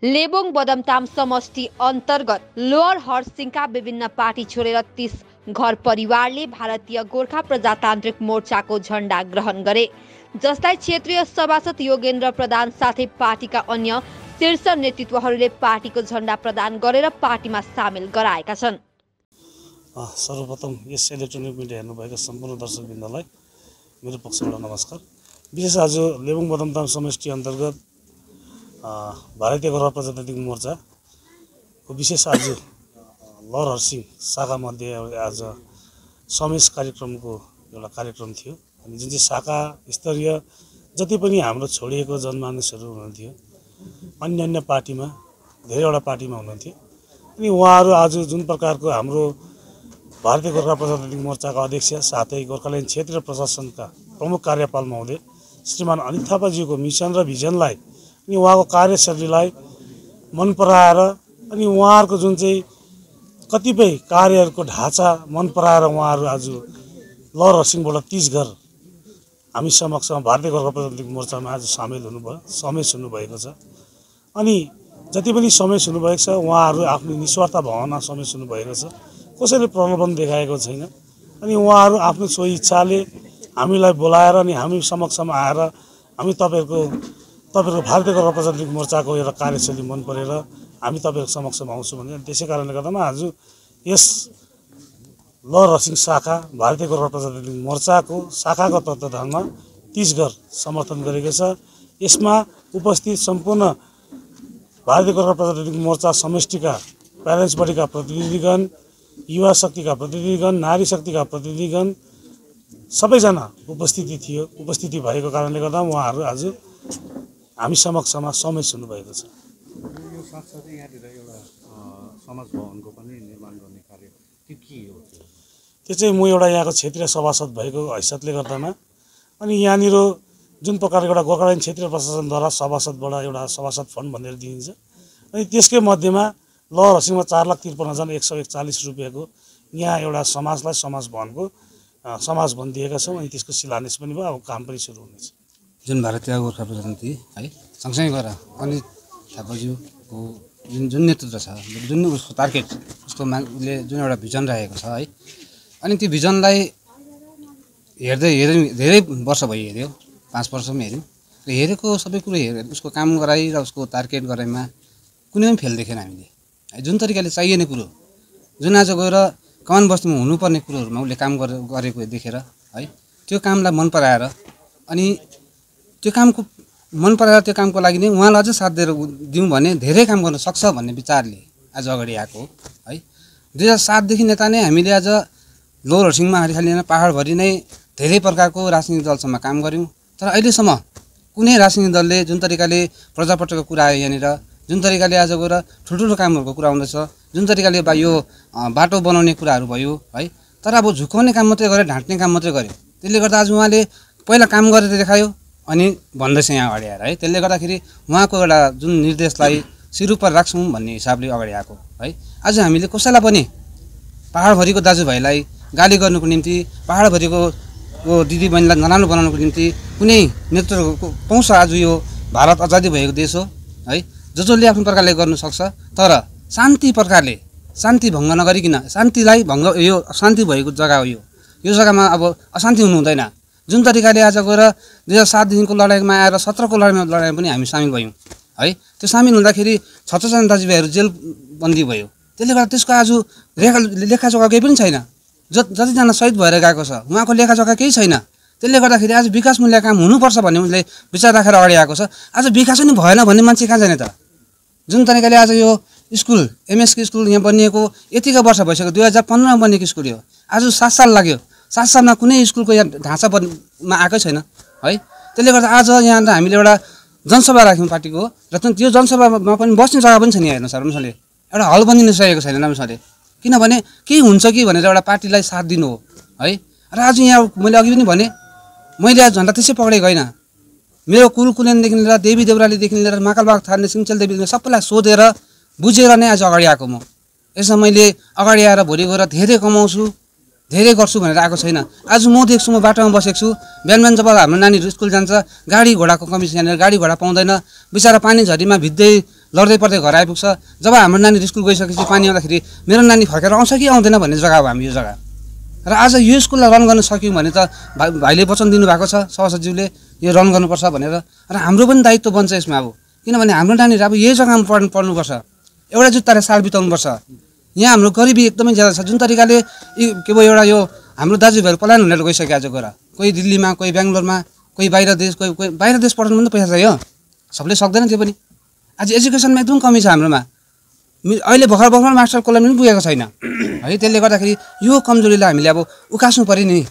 लेबोङ बदमताम समष्टि अन्तर्गत लोअर हरसिङका विभिन्न पार्टी छोडेर 30 घर परिवारले भारतीय गोर्खा प्रजातान्त्रिक मोर्चाको झण्डा ग्रहण गरे, जसलाई क्षेत्रीय सभासद योगेन्द्र प्रधान साथै पार्टीका अन्य शीर्ष नेतृत्वहरूले पार्टीको झण्डा प्रदान गरेर पार्टीमा सामेल गराएका छन्। सर्वप्रथम यस इलेक्ट्रोनिक मिडिया हेर्नुभएका सम्पूर्ण दर्शकवृन्दलाई मेरो पक्षबाट नमस्कार। विशेष आज लेबोङ बदमताम समष्टि अन्तर्गत भारतीय गोर्खा प्रजातान्त्रिक मोर्चाको विशेष आज लोअर हरसिङ शाखा मध्ये आज समेश कार्यक्रमको एउटा कार्यक्रम थियो। अनि जुन चाहिँ शाखा स्तरीय जति पनि हाम्रो छोडिएको जनमानसहरू हुनुहुन्थ्यो, अन्य पार्टीमा धेरैवटा पार्टीमा हुनुहुन्थ्यो, अनि उहाँहरू आज जुन प्रकारको हाम्रो भारतीय गोर्खा प्रजातान्त्रिक मोर्चाका अध्यक्ष साथै गोर्खाल्यान्ड क्षेत्रीय प्रशासनका प्रमुख कार्यपाल महोदय श्रीमान अनित थापाज्यूको मिसन र भिजनलाई अनि उहाँको कार्यशैलीलाई मन पराएर अनि उहाँहरूको जुन चाहिँ कतिपय कार्यहरूको ढाँचा मन पराएर उहाँहरू आज लोअर हरसिङबाट 30 घर हामी समक्षमा भारतीय गोर्खा प्रजातान्त्रिक मोर्चामा आज समेश हुनुभएको छ। अनि जति पनि समेश हुनुभएको छ उहाँहरू आफ्नो निस्वार्थ भावना समेश हुनुभएको छ, कसैले प्रलोभन देखाएको छैन। अनि उहाँहरू आफ्नो सोही इच्छाले हामीलाई बोलाएर अनि हामी समक्षमा आएर हामी तपाईहरुको भारतीय गोर्खा प्रजातान्त्रिक मोर्चाको एउटा कार्यशैली मन परेर हामी तपाईहरुको समक्षमा आउँछौँ भने त्यसै कारणले गर्दामा आज यस लोअर हरसिङ शाखा भारतीय गोर्खा प्रजातान्त्रिक मोर्चाको शाखाको तत्वावधानमा 30 घर समर्थन गरेको छ। यसमा उपस्थित सम्पूर्ण भारतीय गोर्खा प्रजातान्त्रिक मोर्चा समष्टिका प्यारेन्ट्स बडीका प्रतिनिधिगण, युवा शक्तिका प्रतिनिधिगण, नारी शक्तिका प्रतिनिधिगण सबैजना उपस्थिति भएको कारणले गर्दा उहाँहरू आज हामी समक्षमा समेश हुनुभएको छ। यो साथसाथै यहाँतिर एउटा समाज भवनको पनि निर्माण गर्ने कार्य के हो? त्यो चाहिँ म एउटा यहाँको क्षेत्रीय सभासद भएको हैसियतले गर्दामा अनि यहाँनिर जुन प्रकारको एउटा गोर्खाल्यान्ड क्षेत्रीय प्रशासनद्वारा सभासदबाट एउटा सभासद फन्ड भनेर दिइन्छ, अनि त्यसकै मध्येमा लोअर हरसिङमा 4,53,141 रुपियाँको यहाँ एउटा समाजलाई समाज भवन दिएका छौँ। अनि त्यसको शिलान्यास पनि भयो, अब काम पनि सुरु हुनेछ। जुन भारतीय गोर्खा प्रजातन्त्री है सँगसँगै गरेर अनित थापाज्यूको जुन नेतृत्व छ, जुन उसको टार्गेट उसको उसले जुन एउटा भिजन राखेको छ है, अनि त्यो भिजनलाई हेर्दै धेरै वर्ष भयो, हेऱ्यो 5 वर्षमा हेऱ्यौँ र हेरेको सबै कुरो हेरेर उसको काम गराइ र उसको टार्गेट गराइमा कुनै पनि फेल देखेन हामीले। जुन तरिकाले चाहिने कुरो जुन आज गएर कमान बस्तीमा हुनुपर्ने कुरोहरूमा उसले काम गरेको देखेर है त्यो कामलाई मन पराएर अनि त्यो कामको लागि नै उहाँलाई अझै साथ दिउँ भने धेरै काम गर्न सक्छ भन्ने विचारले आज अगाडि आएको है। 2007 देखि नेता नै हामीले आज लोअर हरसिङमा खालि पहाडभरि नै धेरै प्रकारको राजनीतिक दलसँग काम गऱ्यौँ, तर अहिलेसम्म कुनै राजनीतिक दलले जुन तरिकाले प्रजापत्रको कुरा आयो, यहाँनिर जुन तरिकाले आज गएर ठुल्ठुलो कामहरूको कुरा आउँदैछ, जुन तरिकाले यो बाटो बनाउने कुराहरू भयो है, तर अब झुकाउने काम मात्रै गरे, ढाँट्ने काम मात्रै गरे। त्यसले गर्दा आज उहाँले पहिला काम गरेर देखायो अनि भन्दैछ यहाँ अगाडि आएर है। त्यसले गर्दाखेरि उहाँको एउटा जुन निर्देशलाई सिरुपर राख्छौँ भन्ने हिसाबले अगाडि आएको है। आज हामीले कसैलाई पनि पहाडभरिको दाजुभाइलाई गाली गर्नुको निम्ति, पहाडभरिको दिदीबहिनीलाई नराम्रो बनाउनुको निम्ति कुनै नेतृत्व पाउँछ। आज यो भारत आजादी भएको देश हो है, जसले आफ्नो प्रकारले गर्नु सक्छ, तर शान्ति प्रकारले, शान्ति भङ्ग नगरिकन, शान्तिलाई भङ्ग, यो शान्ति भएको जग्गा हो, यो जग्गामा अब अशान्ति हुनु हुँदैन। जुन तरिकाले आज गएर 2007 देखिको लडाइँमा आएर 17 को लडाइँमा पनि हामी सामेल भयौँ है। त्यो सामेल हुँदाखेरि 66 जना दाजुभाइहरू जेलबन्दी भयो। त्यसले गर्दा त्यसको आज लेखाजोखा केही पनि छैन। जतिजना शहीद भएर गएको छ उहाँको लेखाजोखा केही छैन। त्यसले गर्दाखेरि आज विकासमूलक काम हुनुपर्छ भन्ने उसले विचार राखेर अगाडि आएको छ। आज विकास पनि भएन भन्ने मान्छे कहाँ जाने त? जुन तरिकाले आज यो स्कुल एमएसके स्कुल यहाँ बनिएको यतिका वर्ष भइसक्यो, 2015मा बनिएको स्कुल हो, आज 7 साल लाग्यो। 7 सालमा कुनै स्कुलको यहाँ ढाँचामा आएकै छैन है। त्यसले गर्दा आज यहाँ हामीले एउटा जनसभा राख्यौँ पार्टीको, र त्यो जनसभामा पनि बस्ने जग्गा पनि छैन। यहाँ हेर्नुहोस् राम्रोसँगले एउटा हल पनि सकेको छैन राम्रोसँगले, किनभने केही हुन्छ कि भनेर एउटा पार्टीलाई साथ दिनु हो है। र आज यहाँ मैले अघि पनि भने, मैले आज झन्डा त्यसै पक्रेको होइन। मेरो कुलकुलेनदेखि लिएर देवी देउरालीदेखि लिएर महाकालबाग थार्ने सिङ्चेल देवी सबैलाई सोधेर बुझेर नै आज अगाडि आएको म। यसमा मैले अगाडि आएर भोलि गएर धेरै कमाउँछु, धेरै गर्छु भनेर आएको छैन। आज म देख्छु, म बाटोमा बसेको छु, बिहान जब हाम्रो नानीहरू स्कुल जान्छ गाडी घोडाको कमी छ, यहाँनिर गाडी घोडा पाउँदैन, बिचरा पानी झरीमा भिज्दै लड्दै पर्दै घर आइपुग्छ। जब हाम्रो नानीहरू स्कुल गइसकेपछि पानी आउँदाखेरि मेरो नानी फर्केर आउँछ कि आउँदैन भन्ने जग्गा हो हामी यो जग्गा। र आज यो स्कुललाई रन गर्न सक्यौँ भने त भाइले वचन दिनुभएको छ सभासदज्यूले यो रन गर्नुपर्छ भनेर। र हाम्रो पनि दायित्व बन्छ यसमा अब, किनभने हाम्रो नानीहरू अब यही जग्गामा पढ्नुपर्छ, एउटा जुत्ताले साल बिताउनुपर्छ। यहाँ हाम्रो गरिबी एकदमै ज्यादा छ। जुन तरिकाले के भयो एउटा यो हाम्रो दाजुभाइहरू पलायन हुनेर गइसक्यो आज गएर, कोही दिल्लीमा, कोही बेङ्गलोरमा, कोही बाहिर देश, कोही बाहिर देश पढ्नु पनि त पैसा चाहियो, सबले सक्दैन त्यो पनि। आज एजुकेसनमा एकदम कमी छ हाम्रोमा। अहिले भर्खर मास्टर कोलम पनि पुगेको छैन है। त्यसले गर्दाखेरि यो कमजोरीलाई हामीले अब उकास्नु पऱ्यो नि।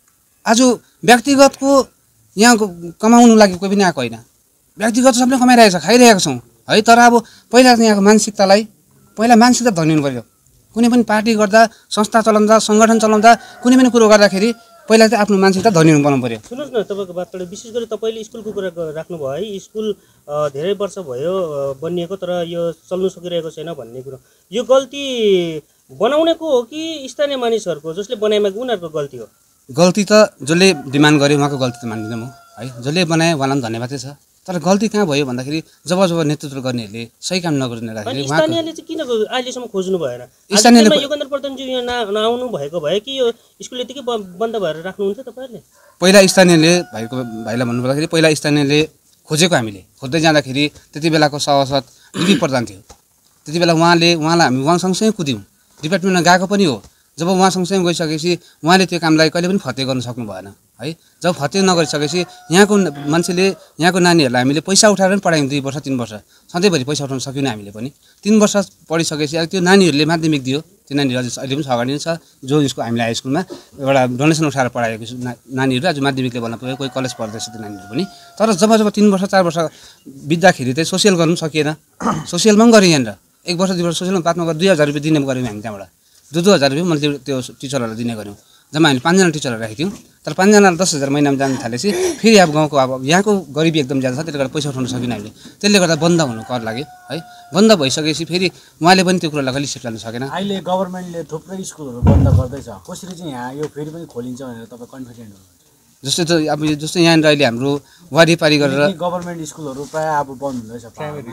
आज व्यक्तिगतको यहाँ कमाउनु लागि कोही पनि आएको होइन, व्यक्तिगत सबले कमाइरहेको छ, खाइरहेको छौँ है। तर अब पहिला यहाँको मानसिकतालाई पहिला मानसिकता धनिनु पऱ्यो। कुनै पनि पार्टी गर्दा, संस्था चलाउँदा, सङ्गठन चलाउँदा, कुनै पनि कुरो गर्दाखेरि पहिला चाहिँ आफ्नो मानसिकता धनी बनाउनु पऱ्यो। सुन्नुहोस् न, तपाईँको बातबाट विशेष गरी तपाईँले स्कुलको कुरा राख्नुभयो है। स्कुल धेरै वर्ष भयो बनिएको तर यो चल्नु सकिरहेको छैन भन्ने कुरो, यो गल्ती बनाउनेको हो कि स्थानीय मानिसहरूको जसले बनाइमागेको उनीहरूको गल्ती हो? गल्ती त जसले डिमान्ड गर्यो उहाँको गल्ती त मान्दिनँ म है। जसले बनाए उहाँलाई पनि धन्यवादै छ। तर गल्ती कहाँ भयो भन्दाखेरि जब नेतृत्व गर्नेहरूले सही काम नगरिदिँदाखेरि स्थानीयले चाहिँ किन अहिलेसम्म खोज्नु भएन? स्थानीयले योगेन्द्र प्रधानज्यू यहाँ नआउनु भएको भए कि यो स्कुल यतिकै बन्द भएर राख्नुहुन्छ तपाईँहरूले? पहिला स्थानीयले भाइलाई भन्नुपर्दाखेरि पहिला स्थानीयले खोजेको, हामीले खोज्दै जाँदाखेरि त्यति बेलाको सभासद डिबी प्रधान थियो। त्यति बेला उहाँलाई हामी उहाँ सँगसँगै कुद्यौँ, डिपार्टमेन्टमा गएको पनि हो। जब उहाँ सँगसँगै गइसकेपछि उहाँले त्यो कामलाई कहिले पनि फत्ते गर्न सक्नु भएन है। जब फत्ते नगरिसकेपछि यहाँको मान्छेले, यहाँको नानीहरूलाई हामीले पैसा उठाएर पनि पढायौँ 2 वर्ष 3 वर्ष, सधैँभरि पैसा उठाउन सकेन हामीले पनि। 3 वर्ष पढिसकेपछि अब त्यो नानीहरूले माध्यमिक दियो, त्यो नानीहरू अझै अहिले पनि छ अगाडि नै छ। जो स्कुल हामीले हाई स्कुलमा एउटा डोनेसन उठाएर पढाएको नानीहरू आज माध्यमिक लेभलमा पुग्यो, कोही कलेज पढ्दैछ त्यो नानीहरू पनि। तर जब 3 वर्ष 4 वर्ष बित्दाखेरि चाहिँ सोसियल गर्नु सकिएन। सोसियलमा पनि गरेँ यहाँनिर 1 वर्ष 2 वर्ष सोसियलमा बादमा गरेर 2000 रुपियाँ दिने गऱ्यौँ हामी त्यहाँबाट। 2000 रुपियाँ मैले त्यो टिचरहरूलाई दिने गऱ्यौँ। जम्मा हामीले 5 जना टिचरहरू राखेको थियौँ। तर 5 जनालाई 10,000 महिनामा जान थालेपछि फेरि अब गाउँको अब यहाँको गरिबी एकदम ज्यादा छ, त्यसले गर्दा पैसा उठाउन सकिन हामीले। त्यसले गर्दा बन्द हुनु कर लाग्यो है। बन्द भइसकेपछि फेरि उहाँले पनि त्यो कुरालाई कहिले सेफ लानु सकेन। अहिले गभर्मेन्टले थुप्रै स्कुलहरू बन्द गर्दैछ, कसरी चाहिँ यहाँ यो फेरि पनि खोलिन्छ भनेर तपाईँ कन्फिडेन्ट हुनुहुन्छ? जस्तै त अब जस्तै यहाँनिर अहिले हाम्रो वारिपारी गरेर गभर्मेन्ट स्कुलहरू प्रायः अब बन्द हुँदैछ,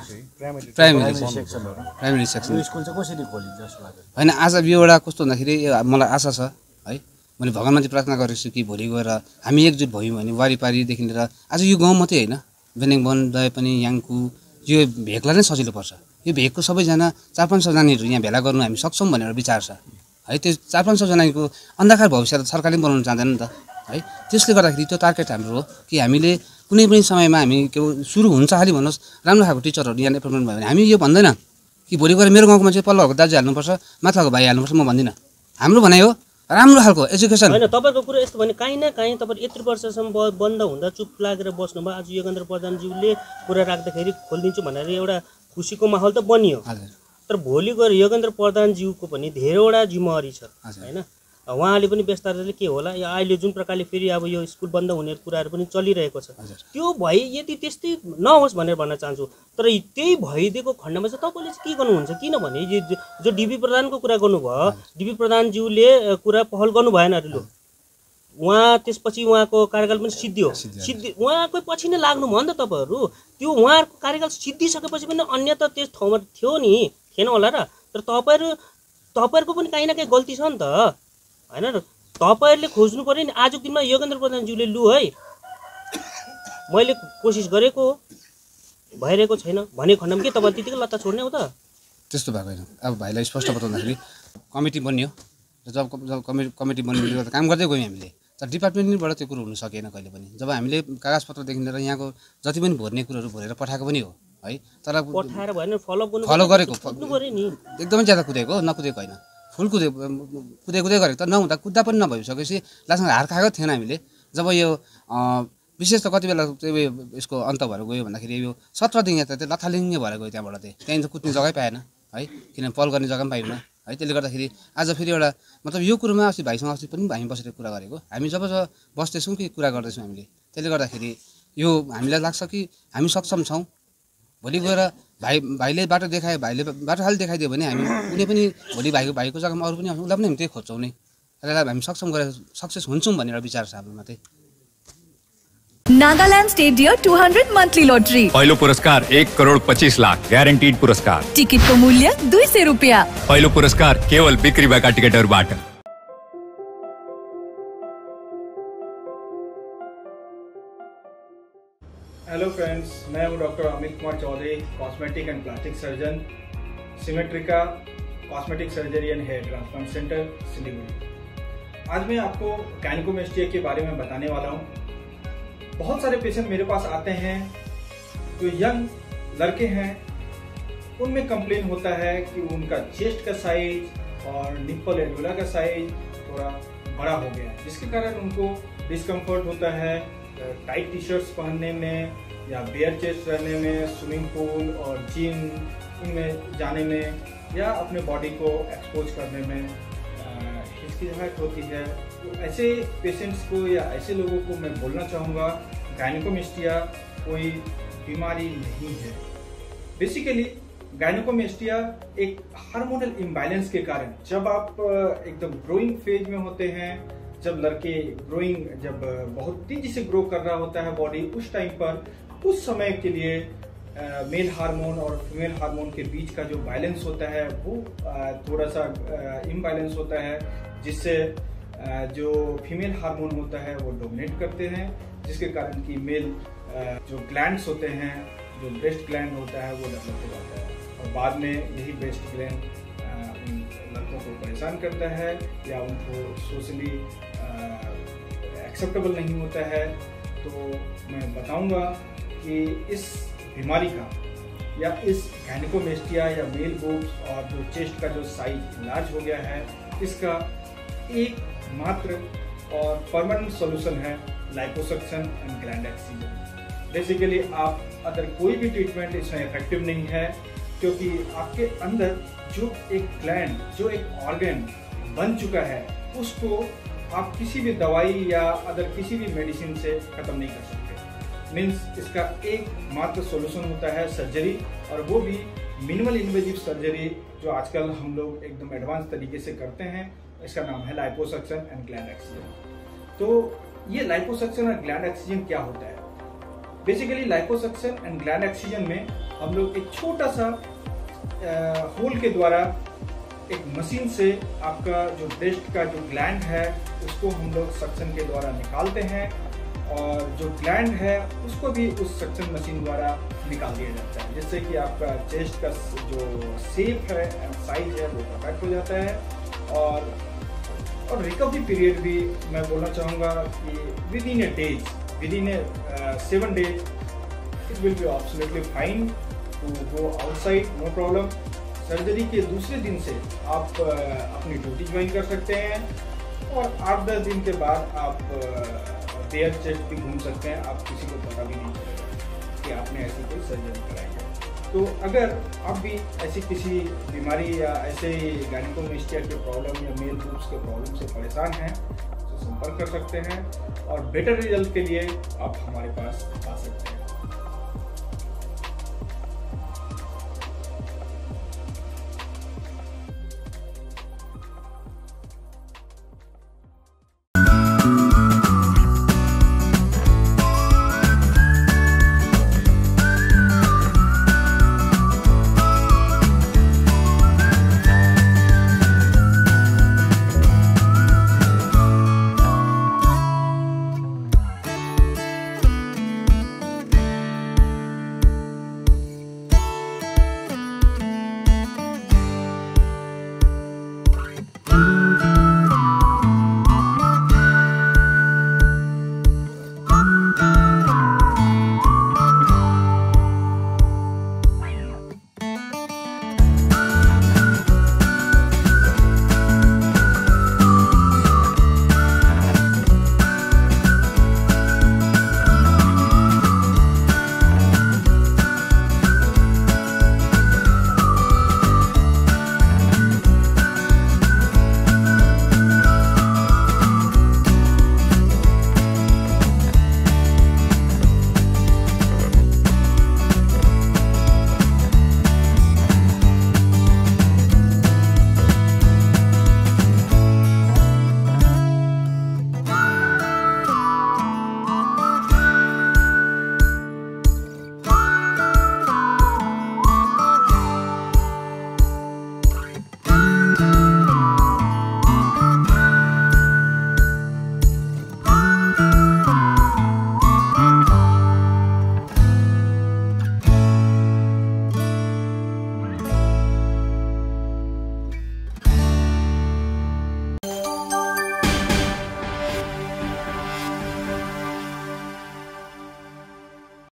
प्राइमेरी सेक्सन स्कुल चाहिँ कसरी खोलिन्छ जस्तो लाग्छ? होइन, आज यो एउटा कस्तो भन्दाखेरि मलाई आशा छ है। मैले भगवान्माथि प्रार्थना गरेको छु कि भोलि गएर हामी एकजुट भयौँ भने वारिपारीदेखि लिएर आज यो गाउँ मात्रै होइन, बेनेङ दय पनि याङकु यो भेगलाई नै सजिलो पर्छ। यो भेगको सबैजना 400-500 नानीहरू यहाँ भेला गर्नु हामी सक्छौँ भनेर विचार छ है। त्यो 400-500 जनाको अन्धकार भविष्य त सरकारले पनि बनाउनु चाहँदैन नि त है। त्यसले गर्दाखेरि त्यो टार्गेट हाम्रो हो कि हामीले कुनै पनि समयमा हामी के सुरु हुन्छ खालि भन्नुहोस् राम्रो खालको टिचरहरू यहाँ एपोइन्टमेन्ट भयो भने हामी यो भन्दैन कि भोलि गएर मेरो गाउँको मान्छे पल्लोहरूको दाजु हाल्नुपर्छ, माथिल्लोको भाइ हाल्नुपर्छ, म भन्दिनँ। हाम्रो भनाइ हो राम्रो खालको एजुकेसन। होइन, तपाईँको कुरो यस्तो भने काहीँ न काहीँ तपाईँ यत्रो वर्षसम्म बन्द हुँदा चुप लागेर बस्नुभयो। आज योगेन्द्र प्रधानज्यूले कुरा राख्दाखेरि खोलिदिन्छु भनेर एउटा खुसीको माहौल त बनियो। तर भोलि गएर योगेन्द्र प्रधानज्यूको पनि धेरैवटा जिम्मेवारी छ होइन। उहाँले पनि व्यस्तताले के होला, या अहिले जुन प्रकारले फेरि अब यो स्कुल बन्द हुने कुराहरू पनि चलिरहेको छ, त्यो भए यदि त्यस्तै नहोस् भनेर भन्न चाहन्छु। तर त्यही भइदिएको खण्डमा चाहिँ तपाईँले चाहिँ के गर्नुहुन्छ? किनभने जो डिबी प्रधानको कुरा गर्नुभयो, डिबी प्रधानज्यूले कुरा पहल गर्नु भएन अरे, लु उहाँ त्यसपछि उहाँको कार्यकाल पनि सिद्धियो, उहाँकै पछि नै लाग्नु भयो नि त तपाईँहरू। त्यो उहाँहरूको कार्यकाल सिद्धिसकेपछि पनि अन्य त त्यस ठाउँमा थियो नि, थिएन होला र। तर तपाईँहरूको पनि काहीँ न काहीँ गल्ती छ नि त होइन र। तपाईँहरूले खोज्नु पऱ्यो नि। आजको दिनमा योगेन्द्र प्रधानज्यूले लु है मैले कोसिस गरेको भइरहेको छैन भने खण्डमा के तपाईँ त्यतिकै लत्ता छोड्ने हो त? त्यस्तो भएको होइन। अब भाइलाई स्पष्ट बताउँदाखेरि कमिटी बन्यो र जब कमिटी बन्ने काम गर्दै गयौँ हामीले। तर डिपार्टमेन्टबाट त्यो कुरो हुन सकेन कहिले पनि। जब हामीले कागजपत्रदेखि लिएर यहाँको जति पनि भर्ने कुरोहरू भरेर पठाएको पनि हो है। तर पठाएर भएन, फलो गरेको एकदमै ज्यादा कुदेको, नकुदेको होइन, फुल कुदै गरेको। तर नहुँदा कुद्दा पनि नभइसकेपछि लास्टमा हार खाएको थिएन हामीले। जब यो विशेष त कति बेला यसको अन्त भएर गयो भन्दाखेरि यो 17 दिन त त्यो लथालिङ्गे भएर गयो त्यहाँबाट। त्यहाँ त कुद्ने जग्गै पाएन है, किनभने पल गर्ने जग्गा पनि पाइएन है। त्यसले गर्दाखेरि आज फेरि एउटा मतलब यो कुरोमा अस्ति भाइसँग अस्ति पनि हामी बसेर कुरा गरेको, हामी जब बस्दैछौँ कि कुरा गर्दैछौँ हामीले। त्यसले गर्दाखेरि यो हामीलाई लाग्छ कि हामी सक्षम छौँ। भोलि गएर भाइले बाटो देखायो, भाइले बाटो खालि देखाइदियो भने हामी कुनै पनि भोलि भाइको जग्गामा अरू पनि आउँछ, उसलाई पनि हामी त्यही खोज्छौँ नै। त्यसलाई हामी सक्षम गरेर सक्सेस हुन्छौँ भन्ने एउटा विचार छ हाम्रोमा चाहिँ। Nagaland state dear 200 monthly lottery. पहिलो पुरस्कार 1,25,00,000 ग्यारेन्टिड पुरस्कार। टिकटको मूल्य 200 रुपियाँ। पहिलो पुरस्कार केवल बिक्री भएका टिकटहरूबाट। हेलो फ्रेंड्स, मैं हूं doctor Amit Kumar Chaudhary, cosmetic and plastic surgeon, Symmetrica cosmetic surgery and hair transplant centre, Siliguri. आज मैं आपको गायनेकोमेस्टिया के बारे में बताने वाला हूं। बहुत सारे पेशेंट मेरे पास आते हैं जो यंग लड़के हैं, उनमें कंप्लेन होता है कि उनका चेस्ट का साइज और निप्पल एडुला का साइज थोड़ा बड़ा हो गया है, जिसके कारण उनको डिस्कम्फर्ट होता है टाइट टी शर्ट्स पहनने में या बेयर चेस्ट रहने में, स्विमिंग पूल और जिम इनमें जाने में या अपने बॉडी को एक्सपोज करने में हिचकिचाहट होती है। तो ऐसे पेशेंट्स को या ऐसे लोगों को मैं बोलना चाहूँगा, गायनेकोमेस्टिया कोई बीमारी नहीं है। बेसिकली गायनेकोमेस्टिया एक हार्मोनल इम्बैलेंस के कारण, जब आप एकदम ग्रोइंग फेज में होते हैं, जब लड़के जब बहुत तेजी से ग्रो कर रहा होता है बॉडी, उस टाइम पर उस समय के लिए मेल हार्मोन और फीमेल हार्मोन के बीच का जो बैलेंस होता है वो थोड़ा सा इम्बैलेंस होता है, जिससे जो फीमेल हार्मोन होता है वो डोमिनेट करते हैं, जिसके कारण कि मेल जो ग्लैंड्स होते हैं, जो ब्रेस्ट ग्लैंड होता है वो डेवलप हो जाता है और बाद में यही ब्रेस्ट ग्लैंड लड़कों को परेशान करता है या उनको सोशली एक्सेप्टेबल नहीं होता है। तो मैं बताऊंगा कि इस बीमारी का या इस गायनेकोमेस्टिया या मेल बोब्स और जो चेस्ट का जो साइज लार्ज हो गया है, इसका एक मात्र और परमानेंट सॉल्यूशन है liposuction and gland excision. Basically आप अदर कोई भी ट्रीटमेंट इसमें इफेक्टिव नहीं है, क्योंकि आपके अंदर जो एक ग्लैंड, जो एक ऑर्गन बन चुका है, उसको आप किसी भी दवाई या अदर किसी भी मेडिसिन से खत्म नहीं कर सकते। मीन्स इसका एक मात्र सॉल्यूशन होता है सर्जरी, और वो भी मिनिमल इन्वेजिव सर्जरी, जो आजकल हम लोग एकदम एडवांस तरीके से करते हैं। इसका नाम है लाइपोसक्शन एंड ग्लैंड एक्सीजन। तो ये लाइपोसक्शन और ग्लैंड एक्सीजन क्या होता है? Basically liposuction and gland excision में हम लोग एक छोटा सा होल के द्वारा एक मशीन से आपका जो ब्रेस्ट का जो ग्लैंड है उसको हम लोग सक्शन के द्वारा निकालते हैं, और जो ग्लैंड है उसको भी उस सक्शन मशीन द्वारा निकाल दिया जाता है, जिससे कि आपका चेस्ट का जो शेप है एंड साइज है वो परफेक्ट हो जाता है। और रिकवरी पीरियड भी मैं बोलना चाहूँगा कि within a 7 days it will be absolutely fine to go outside, no problem. Surgery के दूसरे दिन से आप अपनी ड्यूटी ज्वाइन कर सकते हैं, और 8-10 दिन के बाद आप बेयर चेस्ट भी घूम सकते हैं। आप किसी को पता भी नहीं चलेगा कि आपने ऐसी कोई सर्जरी कराई है। तो अगर आप भी ऐसी किसी बीमारी या ऐसे गायनेकोमेस्टिया के प्रॉब्लम या मेल बोब्स के प्रॉब्लम से परेशान हैं, तो संपर्क कर सकते हैं, और बेटर रिजल्ट के लिए आप हमारे पास आ सकते हैं।